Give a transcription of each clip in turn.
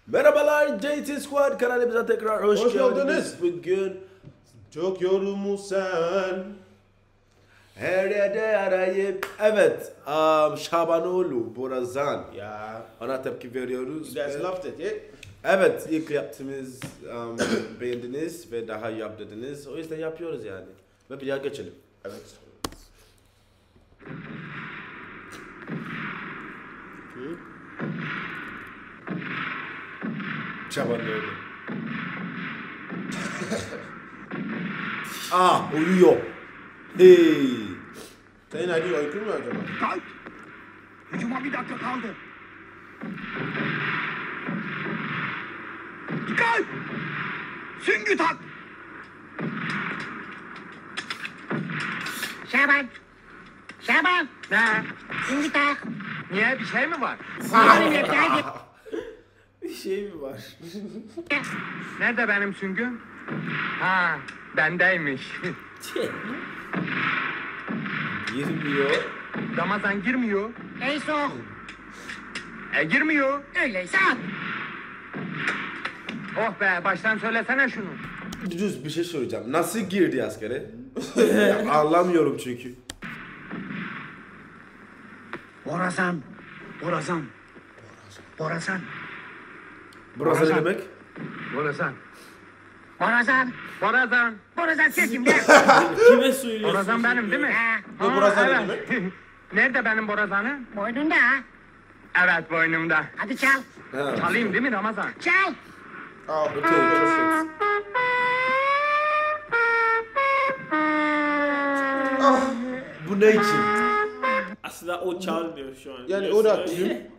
Merhabalar JT Squad kanalımıza tekrar hoş geldiniz. Bugün çok yorulmuş sen. her yerde arayıp Şabanoğlu Borazan Ya. ona tepki veriyoruz. You guys loved it, yeah? Evet, ilk yaptığımız beğendiniz ve daha yap dediniz. O yüzden yapıyoruz yani. Ve bir daha geçelim. Evet. Şabanoğlu. Uyuyor. Hey. Senin Ali Öykü mü acaba? Kalk! Hücuma bir dakika kaldı. Dikkat! Süngü tak! Şaban! Şaban! Ne? Süngü tak! Niye? Bir şey mi var? Benim yeter Bir şey mi var? Nerede benim süngüm? Ha, bendeymiş. Girmiyor. Ramazan girmiyor. Ey soğuk! Girmiyor. Öyleyse at! Oh be, baştan söylesene şunu. Düz bir şey söyleyeceğim. Nasıl girdi askere? Anlamıyorum çünkü. Borazan! Borazan! Borazan! Burası ne demek? Borazan. Borazan! Borazan. Borazan sesim ne? Kime söylüyorsun? Borazan benim değil mi? Ha, Bu Borazan ne evet. Nerede benim borazanı? boynunda ha. Evet, boynumda. Hadi çal. Ha. Çalayım değil mi Ramazan? Çal! Okay, perfect. Bu ne için? Aslında o çalmıyor şu an. Yani biliyorsun, o da öyle.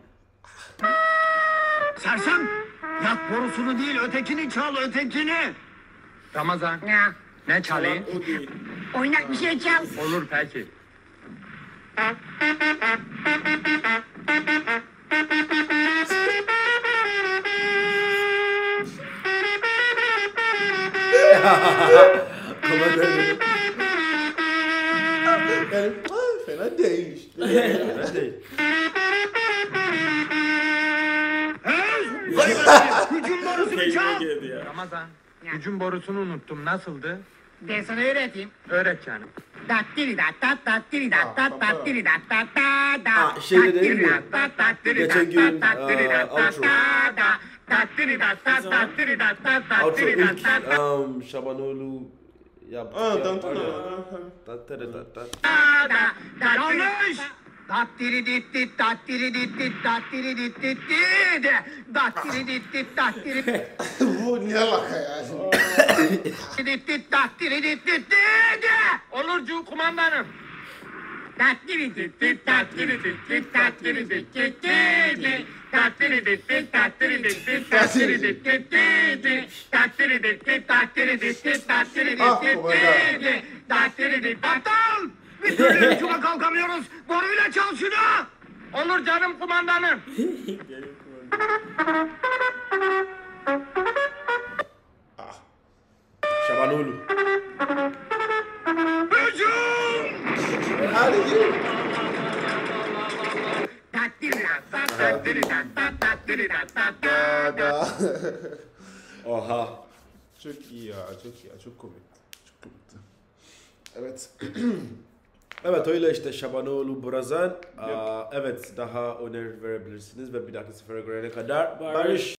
Sersem! Yak borusunu değil, ötekini çal, ötekini! Ramazan, Ya, ne çalayım? O değil. oynak bir şey çal. Olur peki. Ama böyle. Yani fena değil. Fena değil. Hücum borusunu Kelime çal! geldi ya. Ramazan, Ya. hücum borusunu unuttum. Nasıldı? Ben sana öğreteyim. Öğret canım. Dattiri dat dat dattiri dat dat dattiri dat dat da da. Ha, şeyde değil mi? Dattiri dat dat dattiri Geçen dat gün, dat dattiri dat dat outro. da da. Dattiri dat dat dattiri dat dat Outro dattiri dat ilk dat da Şabanoğlu yaptı. Aa, tantana. da. Yanlış! Dattiri dit dit, dattiri dit dit, dattiri dit dit dit. Dattiri dit dit, dattiri Bu ne alaka ya? dit dit dattiri dit dit dit. Olurcu kumandanım. Dattiri dit dit dattiri dit dit dattiri dit dit dit. Dattiri dit dit dattiri dit dit dattiri dit dit dit. Dattiri dit dit dattiri dit dit dattiri dit Ah, dit kumandan. dit. Dattiri dit Aptal! Bir türlü hücuma kalkamıyoruz. Boruyla çal şunu. Olur canım kumandanım. Şabanoğlu. Hücum! Hadi gir. dattiri dat dat dattiri dat dat dattiri dat dat da da. Oha. Çok iyi ya, çok iyi ya, çok komikti. Çok komikti. Evet. Evet öyle işte Şabanoğlu Borazan. Evet daha öneri verebilirsiniz ve bir dahaki sefere görene kadar barış.